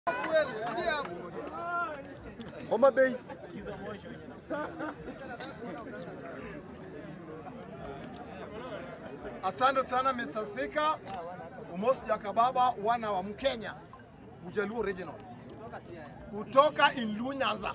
Homa Bay. Asante sana Mr. Speaker. Umosi Jakababa wana wa Mkenya. Ujaluo Regional. Kutoka Inlu Nyanza.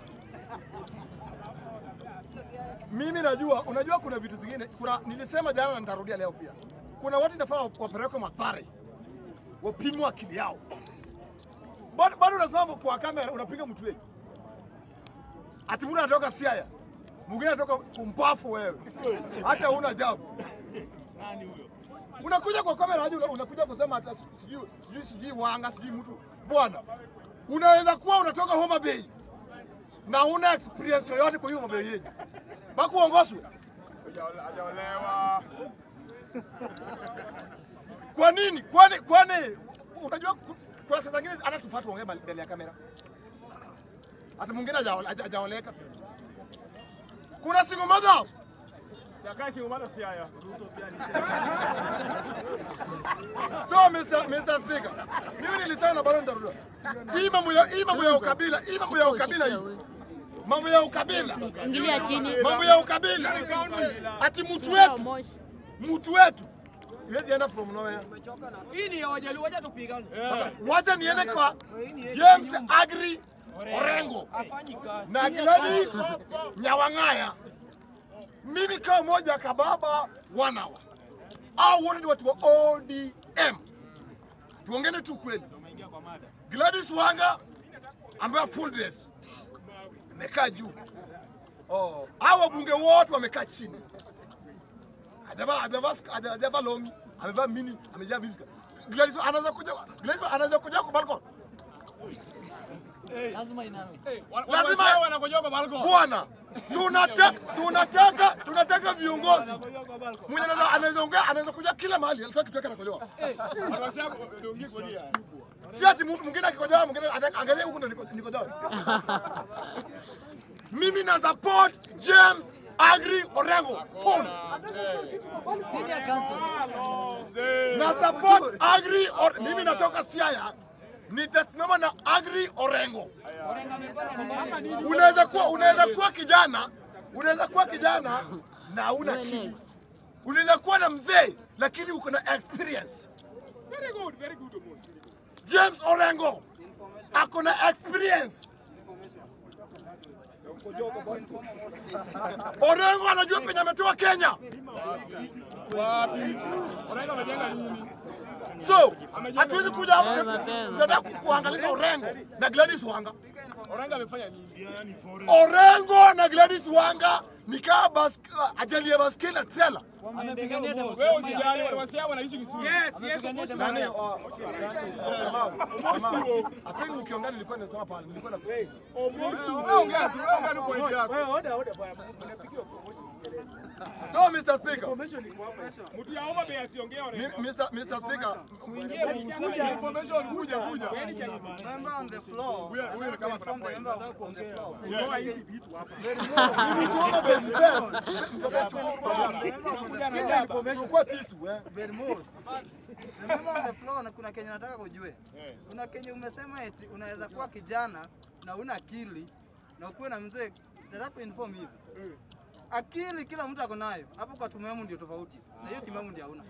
Mimi najua, unajua kuna vitu zingine, nilisema jana na nitarudia leo pia. Kuna watu nafaa wapelekwe Mathare. Wapimwe akili yao. Bado unasimama kwa kamera unapiga mtu wewe. Ati mtu anatoka Siaya. Mwingine anatoka Kumpafu wewe. Hata huna adabu. Nani huyo? Unakuja kwa kamera hadi unakuja kusema hata sijui wanga sijui mtu. Bwana, unaweza kuwa unatoka Homa Bay na una experience yoyote kwa hiyo Homa Bay yenyewe. Bako uongozwe. Hajaolewa. Kwa nini? Kwani unajua kwa sasa zingine hata tufuate ongea mbele ya kamera. Hata mwingine hajaoleka. Kuna siku moja Sakashi umana Siaya. So Mr. Speaker, mimi nilisema na bado nitarudia. Hii mambo ya ukabila, hii. Mambo ya ukabila. Ingilia chini. Mambo ya ukabila. Ati mtu wetu. Yeye enda from nowhere. Hii ni ya Wajaluo, wacha tupigane. Sasa wacha niende kwa James Agri Orengo. Na Gladys Nyawang'aya. Mimi kama moja kababa wanawa. Au wote ni watu wa ODM. Tuongene tu kweli. Gladys Wanga ambaye full dress. Amekaa juu. Hao wabunge wote wamekaa chini. Adava longi, amevaa mini, amejaa vitu. Gladys anaweza kuja kwa balcony. Lazima iname. Lazima wanakuja kwa balcony. Bwana, tunataka viongozi. Mwenye anaweza kuja kila mahali, alitaka kitweka na kujoa. Si ati mtu mwingine akikojoa, mwingine angalia huko ndo nikojoa. Mimi na support James Agri Orengo. Na support Agri mimi natoka Siaya. Nitasimama na Agri Orengo. Unaweza kuwa kijana na una kids. Unaweza kuwa na mzee lakini uko na experience. Very good. James Orengo ako na experience. Orengo anajua penye ametoka Kenya. Wapi? Orengo amejenga nini? So, hatuwezi kuja hapa tunataka kuangalia Orengo na Gladys Wanga. Orengo amefanya nini? Orengo na Gladys Wanga ni kama ajali ya baskeli na trailer. Amepigania wewe usijali wasiao wanaishi vizuri. Yes. Nani? I think ukiongea nilikuwa nasema pale. Nilikuwa na ongea tu point yako. Wewe oda bwana. Unapigiwa promotion. So Mr. Speaker. Promotion iko hapa. Mtu ya Homa Bay asiongee Orengo. Mr. Speaker. Kuingia information kuja. Member on the floor. Wewe kama from the member on the floor. Ngoa hizi vitu hapa. Remember on the floor na kuna Kenya nataka kujue. Kuna Kenya umesema eti unaweza kuwa kijana na una akili na ukuwe na mzee. Nataka kuinform hivi. Akili kila mtu ako nayo. Hapo kwa timamu ndio tofauti. Na hiyo timamu ndio hauna.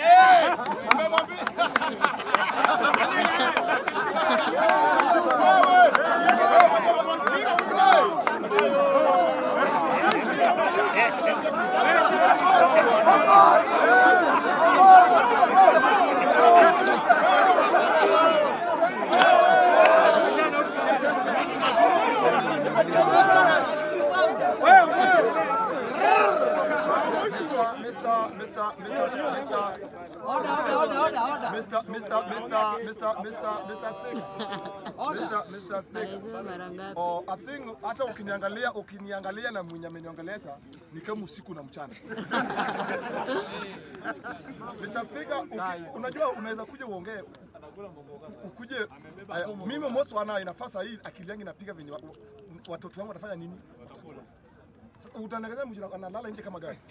Mr. Speaker. I think hata ukiniangalia na mwenye ameniongeleza ni kama usiku na mchana. Mr. Speaker, unajua unaweza kuja uongee ukuje mimi mosi wana inafasa hii akili yangu inapiga venye watoto wangu watafanya nini? Utanagaza mjira analala nje kama gani?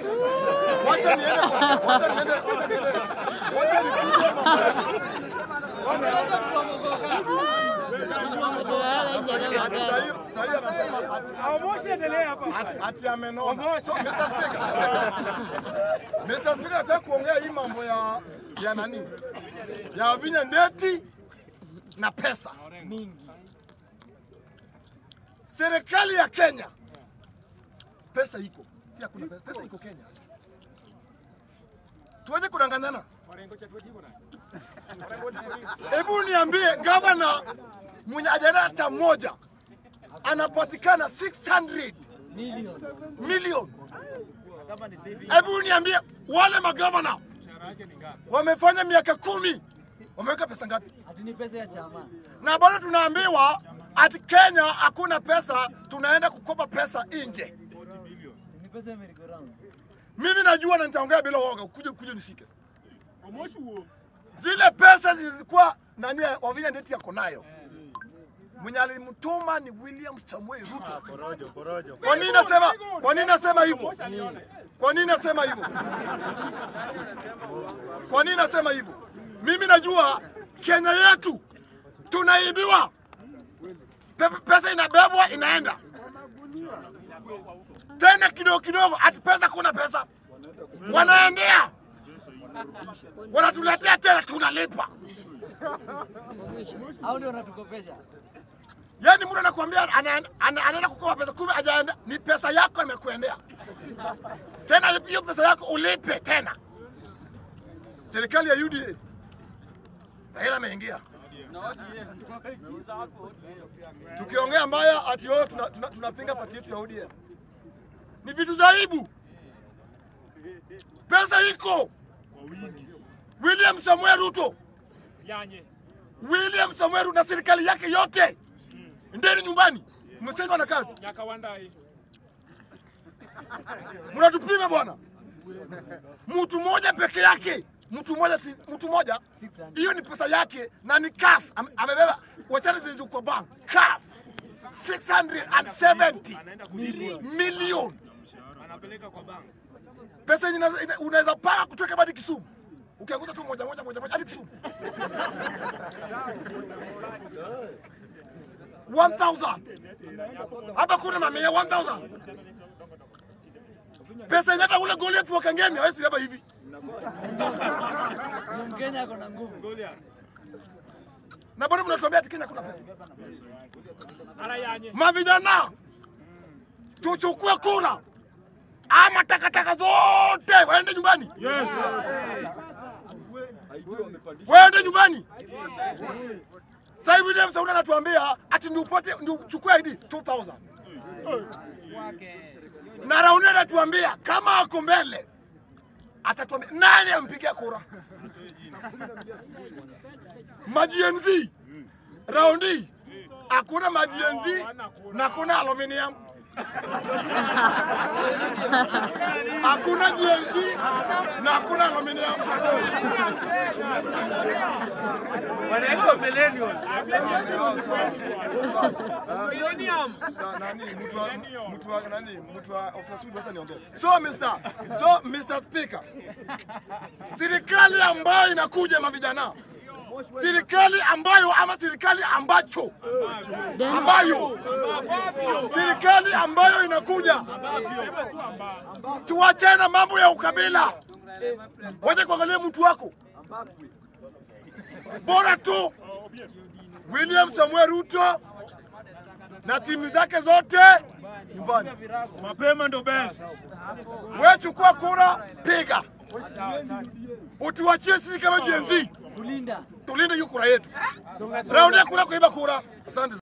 Wacha niende. Moshi endelea hapa. Ati amenona. So Mr. Speaker, nataka kuongea hii mambo ya nani? Ya Wavinya Ndeti na pesa mingi. Serikali ya Kenya pesa iko. Si hakuna pesa. Pesa iko Kenya. Tuaje kudanganyana? Hebu niambie gavana mwenye ajana hata moja anapatikana 600 million. Hebu niambie wale magavana wamefanya miaka 10 wameweka pesa ngapi? Ati ni pesa ya chama. Na bado tunaambiwa ati Kenya hakuna pesa, tunaenda kukopa pesa nje. Ni pesa ya merry go round. Mimi najua na nitaongea bila woga, kuja nishike. Moshi huo. Zile pesa zilikuwa nani Wavinya Ndeti yako nayo. Mwenye alimtuma ni William Samuel Ruto. Porojo. Kwa nini nasema hivyo? Kwa nini nasema hivyo? Mimi najua Kenya yetu tunaibiwa. Pesa inabebwa inaenda. Tena kidogo ati pesa kuna pesa. Wanaendea. Wanatuletea tena tunalipa. Hao ndio wanatukopesha. Yaani mtu anakuambia anaenda kukopa pesa kumbe hajaenda, ni pesa yako imekuendea. Tena hiyo pesa yako ulipe tena. Serikali ya UDA Raila ameingia. Tukiongea mbaya ati wao tunapinga pati yetu ya UDA. Ni vitu za aibu. Pesa iko. William Samuel Ruto. William Samuel Ruto na serikali yake yote. Ndeni nyumbani. Mmeshaindwa na kazi. Nyakawandai. Mnatupima bwana. Mtu mmoja peke yake. Mtu mmoja. Hiyo ni pesa yake na ni cash. Amebeba wachana zilizo kwa bank. Cash. 670 million. Anapeleka kwa bank. Pesa unaweza paka kutoka hadi Kisumu. Ukianguta tu moja hadi Kisumu. 1000. Hapa kuna mamia 1000. Pesa yenyewe ule Goliath wa Kangemi hawezi hapa hivi. Mkenya ako na nguvu. Na bado mnatuambia ati Kenya kuna pesa. Arayanye. Mavijana tuchukue kura ama takataka zote waende nyumbani. Yes. Waende nyumbani. Sasa William Samuel anatuambia ati ndio uchukue ID 2000. Na Raundi anatuambia kama ako mbele atatuambia nani ampigia kura. Majienzi Raundi hakuna majienzi na kuna aluminium. Hakuna GNC na hakuna aluminium. Wanaitwa millennium. So Mr. Speaker, serikali ambayo inakuja mavijana, serikali ambayo ama serikali ambacho serikali ambayo inakuja, tuachane na mambo ya ukabila. Wacha kuangalia mtu wako, bora tu William Samuel Ruto na timu zake zote nyumbani. Mapema ndo best. Wewe chukua kura, piga. Utuachie sisi kama GNZ. Tulinde hiyo kura yetu. Raundi ya kura kuiba kura. Asante.